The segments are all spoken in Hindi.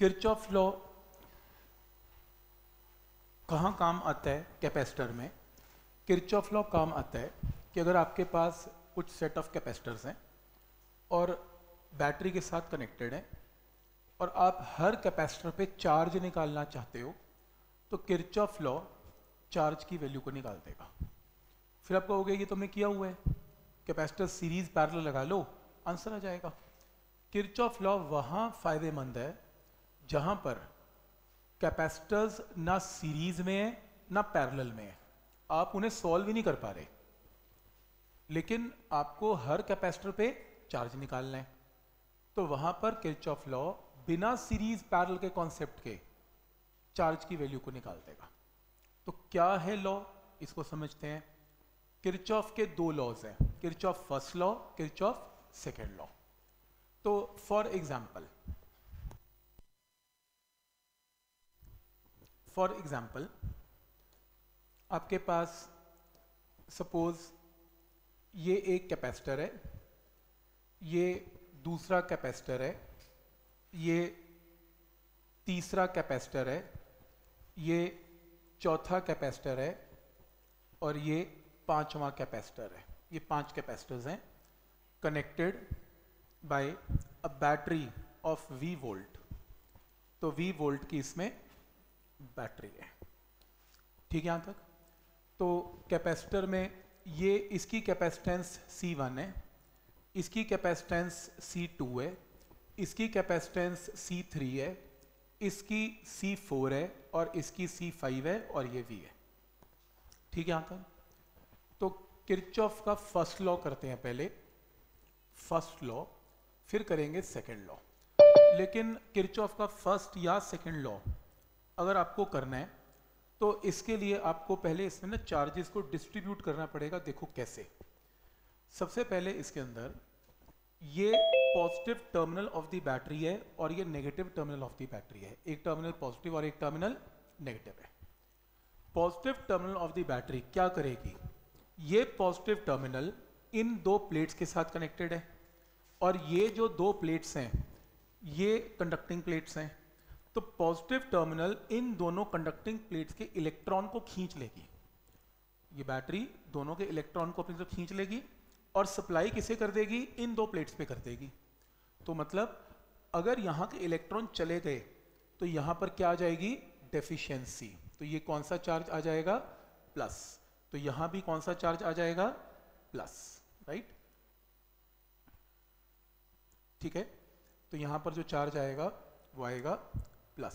किरचॉफ लॉ कहाँ काम आता है कैपेसिटर में? किरचॉफ लॉ काम आता है कि अगर आपके पास कुछ सेट ऑफ कैपेसिटर्स हैं और बैटरी के साथ कनेक्टेड हैं और आप हर कैपेसिटर पे चार्ज निकालना चाहते हो, तो किरचॉफ लॉ चार्ज की वैल्यू को निकाल देगा। फिर आप कहोगे ये तुमने किया हुआ है, कैपेसिटर सीरीज पैरेलल लगा लो, आंसर आ जाएगा। किरचॉफ लॉ वहाँ फायदेमंद है जहाँ पर कैपेसिटर्स ना सीरीज में है ना पैरेलल में है, आप उन्हें सॉल्व ही नहीं कर पा रहे, लेकिन आपको हर कैपेसिटर पे चार्ज निकालना है। तो वहां पर किरचॉफ लॉ बिना सीरीज पैरेलल के कॉन्सेप्ट के चार्ज की वैल्यू को निकाल देगा। तो क्या है लॉ, इसको समझते हैं। किरचॉफ के दो लॉज हैं, Kirchhoff first law, Kirchhoff second law. तो फॉर एग्जाम्पल आपके पास सपोज ये एक कैपेसिटर है, ये दूसरा कैपेसिटर है, ये तीसरा कैपेसिटर है, ये चौथा कैपेसिटर है और ये पांचवा कैपेसिटर है। ये पांच कैपेसिटर्स हैं connected by a battery of V volt. तो V वोल्ट की इसमें बैटरी है, ठीक है यहां तक। तो कैपेसिटर में ये इसकी कैपेसिटेंस C1 है, इसकी कैपेसिटेंस C2 है, इसकी कैपेसिटेंस C3 है, इसकी C4 है और इसकी C5 है और ये V है, ठीक है यहां तक। तो किरचॉफ का फर्स्ट लॉ करते हैं पहले, फर्स्ट लॉ, फिर करेंगे सेकंड लॉ। लेकिन किरचॉफ का फर्स्ट या सेकंड लॉ अगर आपको करना है तो इसके लिए आपको पहले इसमें ना चार्जेस को डिस्ट्रीब्यूट करना पड़ेगा। देखो कैसे। सबसे पहले इसके अंदर ये positive terminal of the battery है और ये negative terminal of the battery है। एक टर्मिनल पॉजिटिव और एक टर्मिनल नेगेटिव है। Positive terminal of the battery क्या करेगी, ये पॉजिटिव टर्मिनल इन दो प्लेट्स के साथ कनेक्टेड है और ये जो दो प्लेट्स हैं ये कंडक्टिंग प्लेट्स हैं। तो पॉजिटिव टर्मिनल इन दोनों कंडक्टिंग प्लेट्स के इलेक्ट्रॉन को खींच लेगी। ये बैटरी दोनों के इलेक्ट्रॉन को अपनी तरफ खींच लेगी और सप्लाई किसे कर देगी, इन दो प्लेट्स पे कर देगी। तो मतलब अगर यहाँ के इलेक्ट्रॉन चले गए तो यहाँ पर क्या आ जाएगी, डेफिशिएंसी। तो ये कौन सा चार्ज आ जाएगा, प्लस। तो यहाँ भी कौन सा चार्ज आ जाएगा, प्लस, राइट, ठीक है। तो यहाँ पर जो चार्ज आएगा वो आएगा प्लस,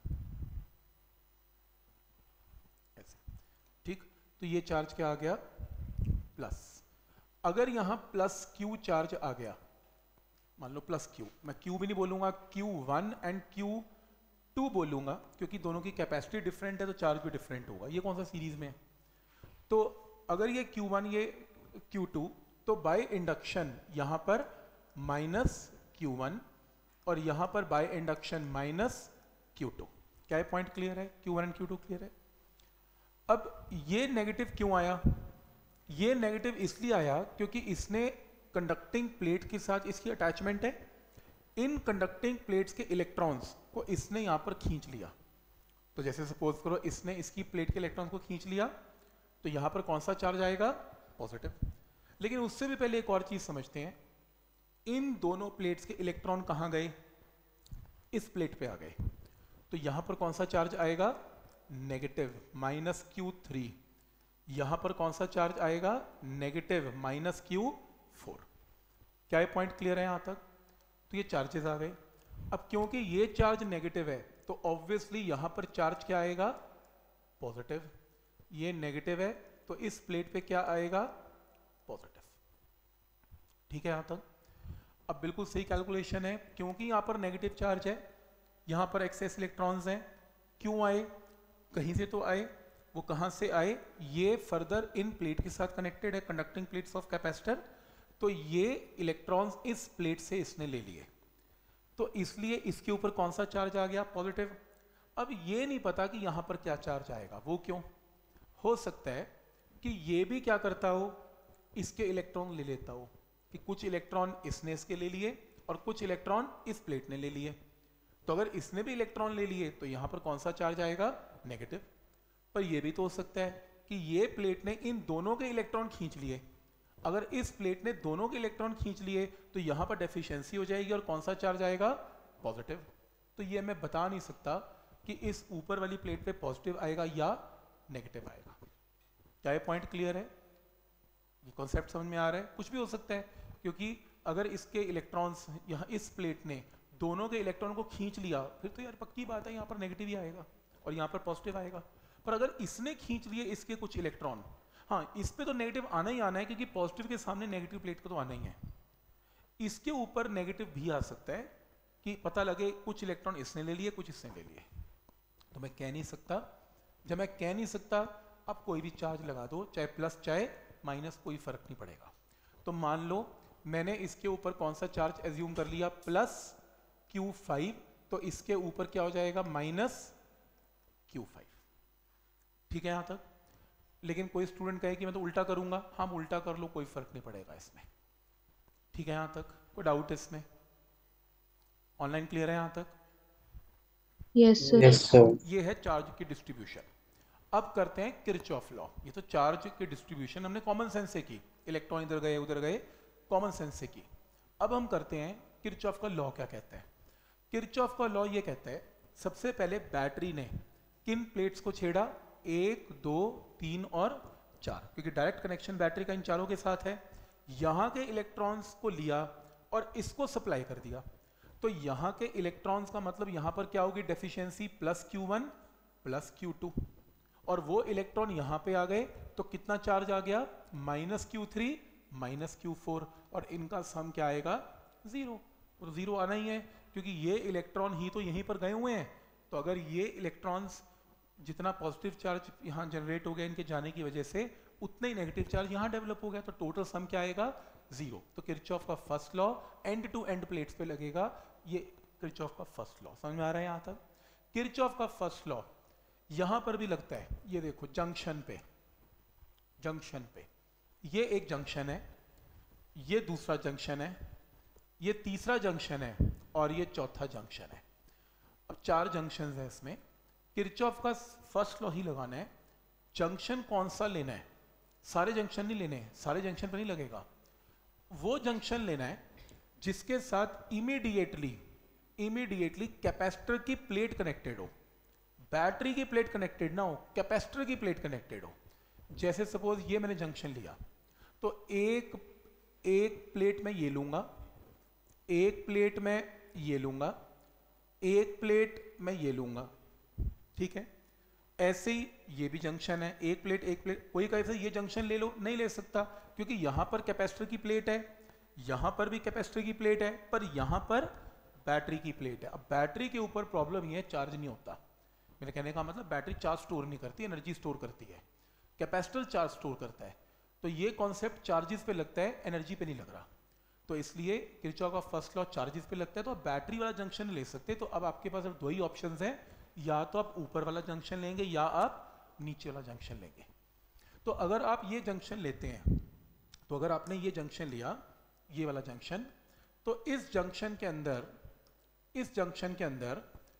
ऐसे, ठीक। तो ये चार्ज क्या आ गया, प्लस। अगर यहां प्लस क्यू चार्ज आ गया, मान लो प्लस क्यू, मैं क्यू भी नहीं बोलूंगा, Q1 एंड Q2 बोलूंगा क्योंकि दोनों की कैपेसिटी डिफरेंट है तो चार्ज भी डिफरेंट होगा। ये कौन सा सीरीज में है। तो अगर ये Q1 ये Q2, तो बाय इंडक्शन यहां पर माइनस Q1 और यहां पर बाय इंडक्शन माइनस Q2। क्या ये पॉइंट क्लियर है, Q1 एंड Q2 क्लियर है। अब ये नेगेटिव क्यों आया, ये नेगेटिव इसलिए आया क्योंकि इसने कंडक्टिंग प्लेट के साथ इसकी अटैचमेंट है। इन कंडक्टिंग प्लेट्स के इलेक्ट्रॉन्स को इसने यहां पर खींच लिया। तो जैसे सपोज करो इसने इसकी प्लेट के इलेक्ट्रॉन्स को खींच लिया तो यहां पर कौन सा चार्ज आएगा, पॉजिटिव। लेकिन उससे भी पहले एक और चीज समझते हैं, इन दोनों प्लेट्स के इलेक्ट्रॉन कहां गए, इस प्लेट पे आ गए। तो यहां पर कौन सा चार्ज आएगा, नेगेटिव, माइनस Q3। यहां पर कौन सा चार्ज आएगा, नेगेटिव, माइनस Q4। क्या ये पॉइंट क्लियर है यहां तक। तो ये चार्जेस आ गए। अब क्योंकि ये चार्ज नेगेटिव है तो ऑब्वियसली यहां पर चार्ज क्या आएगा, पॉजिटिव। ये नेगेटिव है तो इस प्लेट पे क्या आएगा, पॉजिटिव, ठीक है यहां तक। अब बिल्कुल सही कैलकुलेशन है क्योंकि यहां पर नेगेटिव चार्ज है, यहां पर एक्सेस इलेक्ट्रॉन्स हैं। क्यों आए, कहीं से तो आए, वो कहां से आए, ये फर्दर इन प्लेट के साथ कनेक्टेड है, कंडक्टिंग प्लेट्स ऑफ कैपेसिटर। तो ये इलेक्ट्रॉन्स इस प्लेट से इसने ले लिए, तो इसलिए इसके ऊपर कौन सा चार्ज आ गया, पॉजिटिव। अब ये नहीं पता कि यहां पर क्या चार्ज आएगा, वो क्यों, हो सकता है कि ये भी क्या करता हो, इसके इलेक्ट्रॉन ले लेता हो, कि कुछ इलेक्ट्रॉन इसने इसके ले लिए और कुछ इलेक्ट्रॉन इस प्लेट ने ले लिए। तो अगर इसने भी इलेक्ट्रॉन ले लिए तो यहां पर कौन सा चार्ज आएगा? नेगेटिव। पर यह भी तो हो सकता है कि ये प्लेट ने इन दोनों के इलेक्ट्रॉन खींच लिए। अगर इस प्लेट ने दोनों के इलेक्ट्रॉन खींच लिए तो यहां पर डेफिशिएंसी हो जाएगी और कौन सा चार्ज आएगा? पॉजिटिव। तो ये मैं बता नहीं सकता कि इस ऊपर वाली प्लेट पे पॉजिटिव आएगा या नेगेटिव आएगा। क्या ये पॉइंट क्लियर है? ये कॉन्सेप्ट समझ में आ रहा है? कुछ भी हो सकता है, क्योंकि अगर इसके इलेक्ट्रॉन्स यहाँ इस प्लेट ने दोनों के इलेक्ट्रॉन को खींच लिया फिर तो यार पक्की बात है यहाँ पर नेगेटिव ही आएगा और यहाँ पर पॉजिटिव आएगा। पर अगर इसने खींच लिए इसके कुछ इलेक्ट्रॉन, हाँ इस पे तो नेगेटिव आना ही आना है, क्योंकि पॉजिटिव के सामने नेगेटिव प्लेट को तो आना ही है। इसके ऊपर नेगेटिव भी आ सकता है कि पता लगे कुछ इलेक्ट्रॉन इसने ले लिए कुछ इसने ले लिए। तो मैं कह नहीं सकता। जब मैं कह नहीं सकता, अब कोई भी चार्ज लगा दो, चाहे प्लस चाहे माइनस, कोई फर्क नहीं पड़ेगा। तो मान लो मैंने इसके ऊपर कौन सा चार्ज एज्यूम कर लिया? प्लस Q5, तो इसके ऊपर क्या हो जाएगा? Minus Q5। ठीक है यहां तक? लेकिन कोई स्टूडेंट कहे कि मैं तो उल्टा करूंगा, हम उल्टा कर लो, कोई फर्क नहीं पड़ेगा इसमें। ठीक है यहां तक? कोई डाउट है इसमें? ऑनलाइन क्लियर है यहां तक? Yes sir. Yes sir. ये है चार्ज की डिस्ट्रीब्यूशन। अब करते हैं किरचॉफ लॉ। ये तो चार्ज की डिस्ट्रीब्यूशन हमने कॉमन सेंस से की, इलेक्ट्रॉन इधर गए उधर गए, कॉमन सेंस से की। अब हम करते हैं किरचॉफ का लॉ क्या कहता है। किरचॉफ का लॉ ये कहता है, सबसे पहले बैटरी ने किन प्लेट्स को छेड़ा? 1, 2, 3 और 4, क्योंकि डायरेक्ट कनेक्शन बैटरी का इन चारों के साथ है। यहां के इलेक्ट्रॉन्स को लिया और इसको सप्लाई कर दिया। तो यहां के इलेक्ट्रॉन्स का मतलब यहां पर क्या होगी? Deficiency plus Q1 plus Q2। और वो इलेक्ट्रॉन यहां पे आ गए तो कितना चार्ज आ गया? माइनस Q3 माइनस Q4, और इनका सम क्या आएगा? 0। और 0 आना ही है, क्योंकि ये इलेक्ट्रॉन ही तो यहीं पर गए हुए हैं। तो अगर ये इलेक्ट्रॉन्स जितना पॉजिटिव चार्ज यहाँ जनरेट हो गया इनके जाने की वजह से, उतना ही नेगेटिव चार्ज यहाँ डेवलप हो गया, तो टोटल सम क्या आएगा? 0। तो किरचॉफ का first law end to end plates पे लगेगा। ये किरचॉफ का फर्स्ट लॉ समझ में आ रहा है यहाँ तक? किरचॉफ का फर्स्ट लॉ यहां पर भी लगता है। ये देखो जंक्शन पे, जंक्शन पे ये एक जंक्शन है, ये दूसरा जंक्शन है, ये तीसरा जंक्शन है और ये चौथा जंक्शन है। अब 4 जंक्शन है इसमें। किरचॉफ का फर्स्ट लॉ ही लगाना है। जंक्शन कौन सा लेना है? सारे जंक्शन नहीं लेने हैं, सारे जंक्शन पर नहीं लगेगा। वो जंक्शन लेना है जिसके साथ इमीडिएटली कैपेसिटर की प्लेट कनेक्टेड हो। बैटरी की प्लेट कनेक्टेड ना हो, कैपेसिटर की प्लेट कनेक्टेड हो। जैसे सपोज ये मैंने जंक्शन लिया, तो एक प्लेट में ये लूंगा, एक प्लेट में ये लूंगा, एक प्लेट में ये लूंगा। ठीक है? ऐसे ही ये भी जंक्शन है, एक प्लेट। कोई कैसे ये जंक्शन ले लो? नहीं ले सकता, क्योंकि यहां पर कैपेसिटर की प्लेट है, यहां पर भी कैपेसिटर की प्लेट है, पर यहां पर बैटरी की प्लेट है। अब बैटरी के ऊपर प्रॉब्लम ये है, चार्ज नहीं होता। मेरे कहने का मतलब बैटरी चार्ज स्टोर नहीं करती, एनर्जी स्टोर करती है। कैपेसिटर चार्ज स्टोर करता है। तो ये कॉन्सेप्ट चार्जेस पे लगता है, एनर्जी पे नहीं लग रहा। तो इसलिए किरचॉफ का फर्स्ट लॉ चार्जेस पे लगता है। तो आप बैटरी वाला जंक्शन ले सकते। तो अब आपके पास अब 2 ही ऑप्शंस हैं, या तो आप ऊपर वाला जंक्शन लेंगे या आप नीचे वाला जंक्शन लेंगे। तो अगर आप ये जंक्शन लेते हैं, तो अगर आपने ये जंक्शन लिया, ये वाला जंक्शन, तो इस जंक्शन के अंदर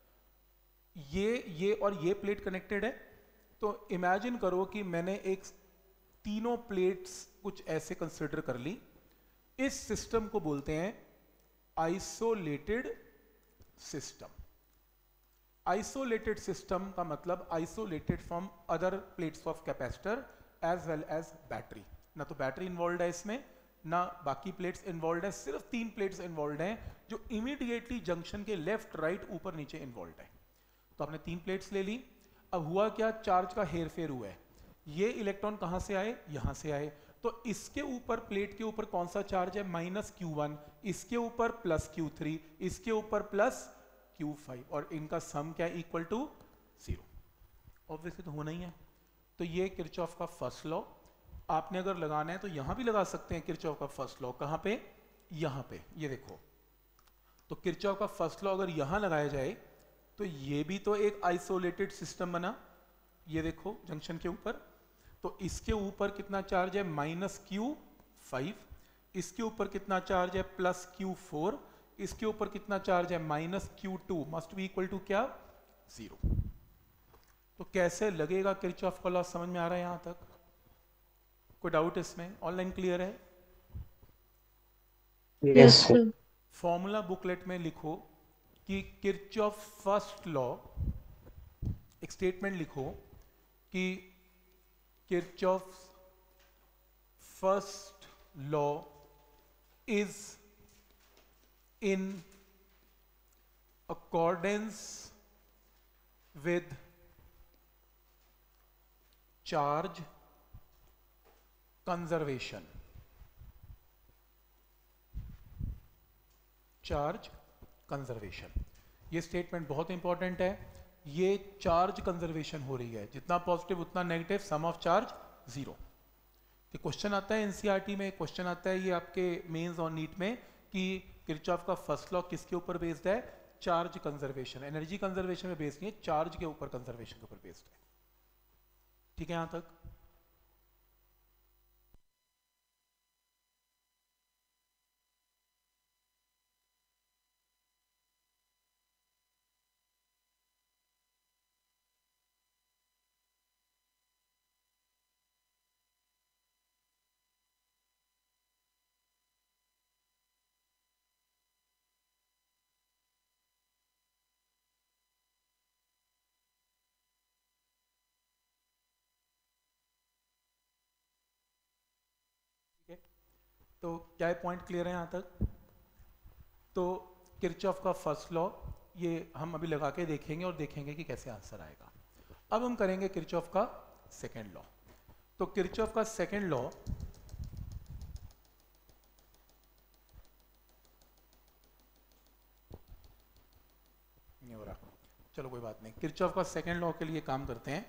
ये और ये प्लेट कनेक्टेड है। तो इमेजिन करो कि मैंने एक तीनों प्लेट्स कुछ ऐसे कंसिडर कर ली। इस सिस्टम को बोलते हैं आइसोलेटेड सिस्टम। आइसोलेटेड सिस्टम का मतलब isolated from other plates of capacitor as well as battery. ना तो बैटरी इन्वॉल्व है इसमें, ना बाकी प्लेट्स इन्वॉल्व है, सिर्फ 3 प्लेट्स इन्वॉल्व हैं जो इमीडिएटली जंक्शन के लेफ्ट राइट ऊपर नीचे इन्वॉल्व है। तो आपने 3 प्लेट्स ले ली। अब हुआ क्या? चार्ज का हेर फेर हुआ है। ये इलेक्ट्रॉन कहां से आए? यहां से आए। तो इसके ऊपर, प्लेट के ऊपर कौन सा चार्ज है? माइनस Q1, इसके ऊपर प्लस Q3, इसके ऊपर प्लस Q5, और इनका सम क्या है? Equal to 0। ऑब्वियसली तो होना ही है। तो ये किरचॉफ का फर्स्ट लॉ आपने अगर लगाना है तो यहां भी लगा सकते हैं। किरचॉफ का फर्स्ट लॉ कहां पे? यहां पे, ये देखो। तो किरचॉफ का फर्स्ट लॉ अगर यहां लगाया जाए तो ये भी तो एक आइसोलेटेड सिस्टम बना। ये देखो जंक्शन के ऊपर, तो इसके ऊपर कितना चार्ज है? माइनस Q5, इसके ऊपर कितना चार्ज है? प्लस Q4, इसके ऊपर कितना चार्ज है, -q2 must be equal to क्या, 0। तो कैसे लगेगा किरचॉफ का लॉ, समझ में आ रहा है यहां तक? कोई डाउट इसमें? ऑनलाइन क्लियर है? Yes, sir. फॉर्मूला बुकलेट में लिखो कि किरचॉफ फर्स्ट लॉ, एक स्टेटमेंट लिखो कि Kirchhoff first law is in accordance with charge conservation. Charge conservation, ये स्टेटमेंट बहुत इंपॉर्टेंट है। ये चार्ज कंजर्वेशन हो रही है, जितना पॉजिटिव उतना नेगेटिव, सम ऑफ चार्ज 0। तो क्वेश्चन आता है एनसीईआरटी में, क्वेश्चन आता है ये आपके मेंस और नीट में कि किरचॉफ का फर्स्ट लॉ किसके ऊपर बेस्ड है, चार्ज कंजर्वेशन। एनर्जी कंजर्वेशन में बेस्ड नहीं है, चार्ज के ऊपर कंजर्वेशन के ऊपर बेस्ड है। ठीक है यहां तक? तो क्या ये पॉइंट क्लियर है यहाँ तक? तो किरचॉफ का फर्स्ट लॉ ये हम अभी लगा के देखेंगे और देखेंगे कि कैसे आंसर आएगा। अब हम करेंगे किरचॉफ का सेकेंड लॉ। तो किरचॉफ का सेकेंड लॉ नहीं हो रहा, चलो कोई बात नहीं। किरचॉफ का सेकेंड लॉ के लिए काम करते हैं,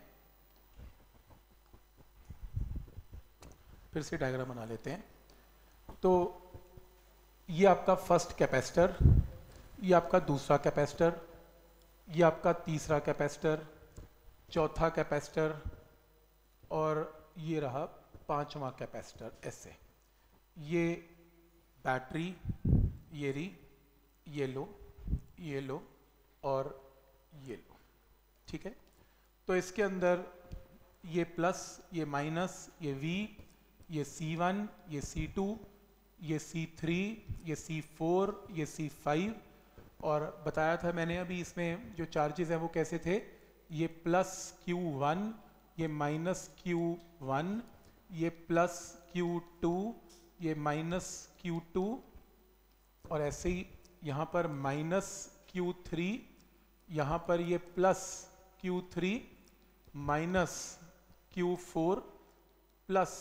फिर से डायग्राम बना लेते हैं। तो ये आपका फर्स्ट कैपेसिटर, ये आपका दूसरा कैपेसिटर, ये आपका तीसरा कैपेसिटर, चौथा कैपेसिटर और ये रहा पांचवा कैपेसिटर। ऐसे ये बैटरी, ये रही, ये लो और ये लो। ठीक है, तो इसके अंदर ये प्लस, ये माइनस, ये V, ये C1, ये C2, ये C3, ये C4, ये C5। और बताया था मैंने अभी इसमें जो चार्जेस हैं वो कैसे थे, ये प्लस Q1, ये माइनस Q1, ये प्लस Q2, ये माइनस Q2 और ऐसे ही यहाँ पर माइनस Q3, यहाँ पर ये plus Q3 minus Q4 plus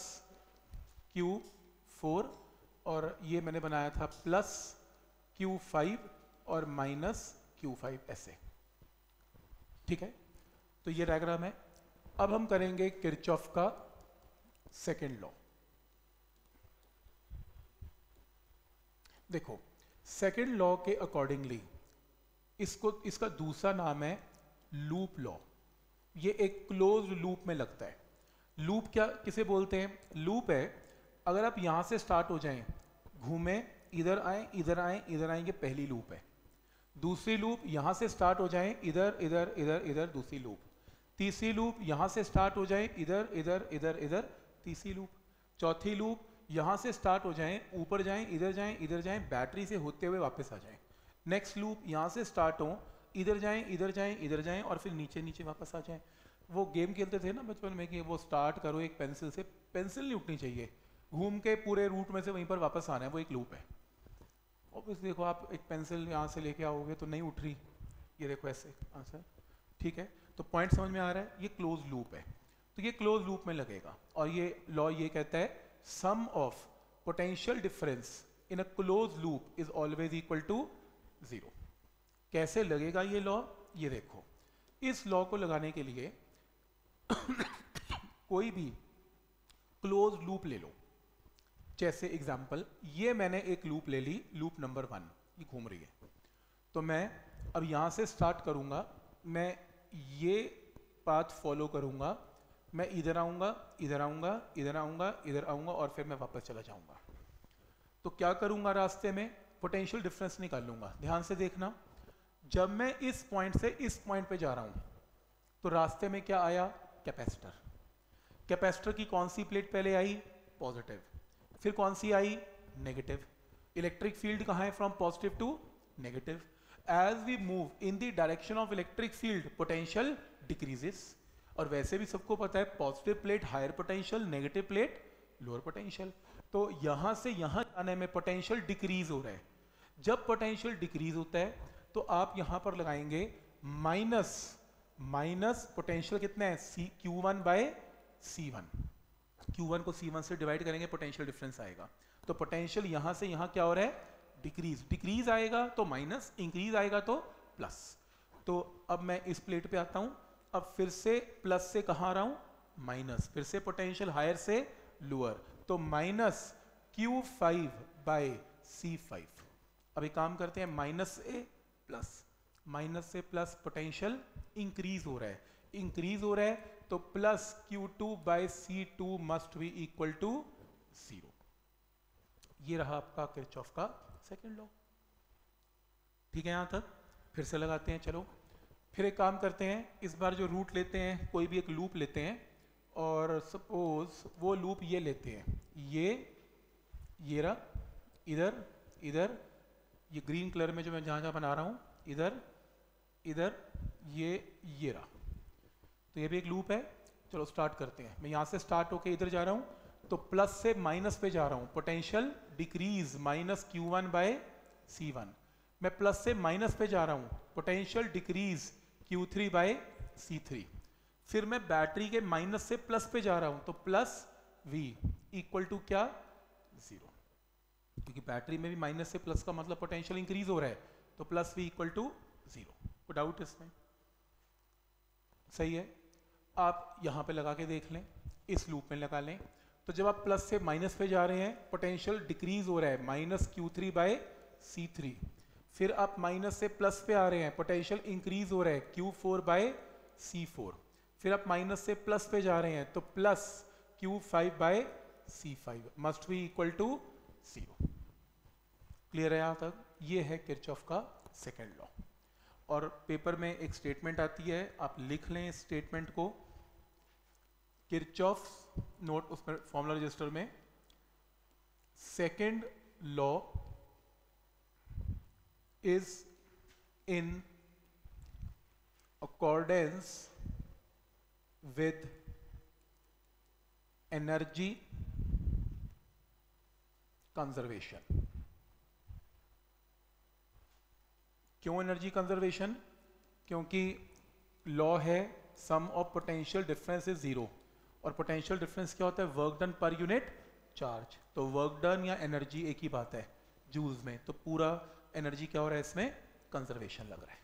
Q4 और ये मैंने बनाया था प्लस Q5 और माइनस Q5 ऐसे। ठीक है, तो ये डायग्राम है। अब हम करेंगे किरचॉफ का सेकेंड लॉ। देखो, सेकेंड लॉ के अकॉर्डिंगली इसका दूसरा नाम है लूप लॉ। ये एक क्लोज लूप में लगता है। लूप क्या किसे बोलते हैं? लूप है अगर आप यहां से स्टार्ट हो जाएं, घूमें, इधर आए, इधर आए, इधर आए, ये पहली लूप है। दूसरी लूप यहां से स्टार्ट हो जाएं, इधर इधर इधर इधर, दूसरी लूप। तीसरी लूप यहां से स्टार्ट हो जाएं, इधर इधर इधर इधर, तीसरी लूप। चौथी लूप यहां से स्टार्ट हो जाएं, ऊपर जाएं, इधर जाएं, इधर जाएं, बैटरी से होते हुए वापस आ जाएं। नेक्स्ट लूप यहां से स्टार्ट हो, इधर जाएं, इधर जाएं, इधर जाएं और फिर नीचे नीचे वापस आ जाएं। वो गेम खेलते थे ना बचपन में कि वो स्टार्ट करो एक पेंसिल से, पेंसिल नहीं उठनी चाहिए, घूम के पूरे रूट में से वहीं पर वापस आना है, वो एक लूप है। ऑब्वियसली देखो, आप एक पेंसिल यहाँ से लेके आओगे तो नहीं उठ रही, ये देखो ऐसे आंसर। ठीक है, तो पॉइंट समझ में आ रहा है? ये क्लोज लूप है, तो ये क्लोज लूप में लगेगा। और ये लॉ ये कहता है sum of potential difference in a close loop is always equal to 0। कैसे लगेगा ये लॉ? ये देखो, इस लॉ को लगाने के लिए कोई भी क्लोज लूप ले लो। जैसे एग्जांपल, ये मैंने एक लूप ले ली, लूप नंबर 1, ये घूम रही है। तो मैं अब यहां से स्टार्ट करूंगा, मैं ये पाथ फॉलो करूंगा, मैं इधर आऊंगा, इधर आऊंगा, इधर आऊंगा, इधर आऊंगा और फिर मैं वापस चला जाऊंगा। तो क्या करूंगा रास्ते में? पोटेंशियल डिफरेंस निकाल लूंगा। ध्यान से देखना, जब मैं इस पॉइंट से इस पॉइंट पे जा रहा हूं तो रास्ते में क्या आया, कैपेसिटर। कैपेसिटर की कौन सी प्लेट पहले आई, पॉजिटिव, फिर कौन सी आई, नेगेटिव। इलेक्ट्रिक फील्ड कहाँ है, from positive to negative. As we move in the direction of electric field potential decreases. और वैसे भी सबको पता है positive plate higher potential, negative plate lower potential. तो यहां से यहां जाने में पोटेंशियल डिक्रीज हो रहा है। जब पोटेंशियल डिक्रीज होता है तो आप यहां पर लगाएंगे माइनस, माइनस पोटेंशियल कितना है, Q1 बाय C1। Q1 को C1 से डिवाइड करेंगे, पोटेंशियल डिफरेंस आएगा। तो पोटेंशियल यहां से यहां क्या हो रहा है, डिक्रीज। डिक्रीज आएगा तो माइनस, इंक्रीज आएगा तो प्लस। तो अब मैं इस प्लेट पे आता हूं, अब फिर से प्लस से कहां आ रहा हूं, माइनस, फिर से पोटेंशियल हायर से लोअर, तो माइनस Q5 बाय C5। अब एक काम करते हैं, माइनस से प्लस, माइनस से प्लस, पोटेंशियल इंक्रीज हो रहा है, इंक्रीज हो रहा है तो plus Q2 by C2 must be equal to 0। ये रहा आपका किरचॉफ का सेकंड लॉ। ठीक है, यहां तक फिर से लगाते हैं। चलो फिर एक काम करते हैं, इस बार जो रूट लेते हैं, कोई भी एक लूप लेते हैं, और सपोज वो लूप ये लेते हैं, ये रहा, इधर इधर, ये ग्रीन कलर में जो मैं जहां जहां बना रहा हूं, इधर इधर, ये रहा। तो ये भी एक लूप है। चलो स्टार्ट करते हैं। मैं यहां से स्टार्ट होके इधर जा रहा हूं तो प्लस से माइनस पे जा रहा हूं, potential decrease, minus Q1 bye C1। मैं प्लस से माइनस पे जा रहा हूं, potential decrease Q3 bye C3। फिर मैं बैटरी के माइनस से प्लस पे जा रहा हूं तो प्लस V इक्वल टू क्या, 0। क्योंकि बैटरी में भी माइनस से प्लस का मतलब पोटेंशियल इंक्रीज हो रहा है, तो प्लस V इक्वल टू 0। कोई डाउट इसमें? सही है। आप यहां पे लगा के देख लें, इस लूप में लगा लें। तो जब आप प्लस से माइनस पे जा रहे हैं, पोटेंशियल डिक्रीज हो रहा है, माइनस Q3 बाय C3। फिर आप माइनस से प्लस पे आ रहे हैं, पोटेंशियल इंक्रीज हो रहा है, Q4 बाय C4। फिर आप माइनस से प्लस पे जा रहे हैं तो plus Q5 by C5 must be equal to 0। Clear है यहां तक? ये है किरचॉफ का सेकेंड लॉ। और पेपर में एक स्टेटमेंट आती है, आप लिख लें इस स्टेटमेंट को, किरचॉफ नोट उसमें फॉर्मूला रजिस्टर में, second law is in accordance with energy conservation। क्यों एनर्जी कंजर्वेशन? क्योंकि लॉ है sum of potential difference is 0, और पोटेंशियल डिफरेंस क्या होता है, work done per unit charge. तो वर्क डन या एनर्जी एक ही बात है जूल्स में, तो पूरा एनर्जी क्या हो रहा है इसमें, कंजर्वेशन लग रहा है।